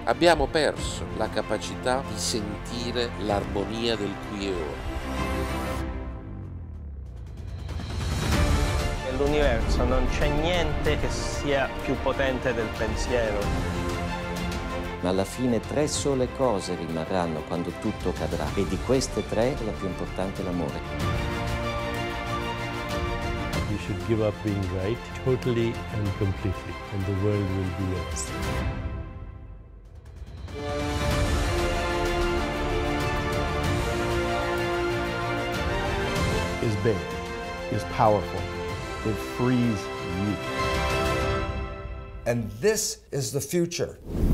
Abbiamo perso la capacità di sentire l'armonia del qui e ora. Nell'universo non c'è niente che sia più potente del pensiero. Ma alla fine 3 sole cose rimarranno quando tutto cadrà, e di queste 3 la più importante è l'amore. You should give up being right totally and completely, and the world will be yours. Is big, is powerful, it frees you. And this is the future.